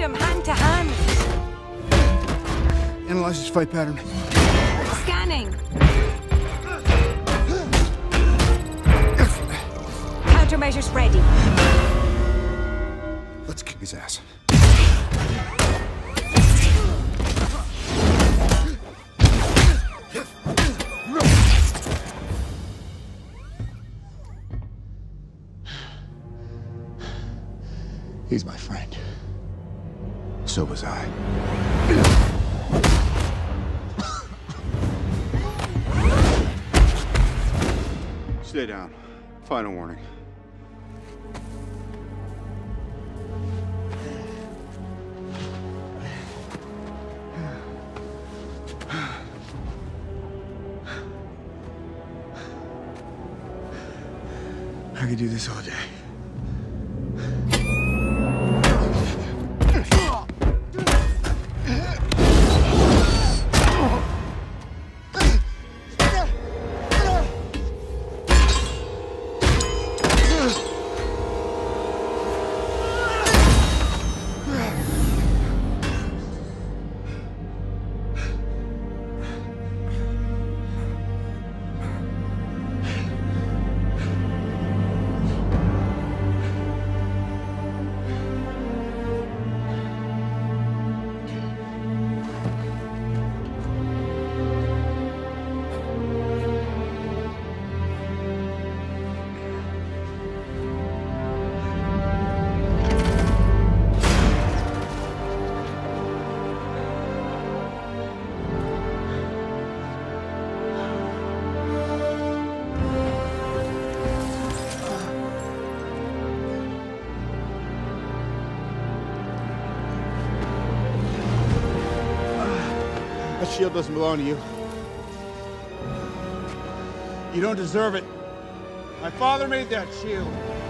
him hand to hand. Analyze his fight pattern. Scanning. Countermeasures ready. Let's kick his ass. He's my friend. So was I. Stay down. Final warning. I could do this all day. That shield doesn't belong to you. You don't deserve it. My father made that shield.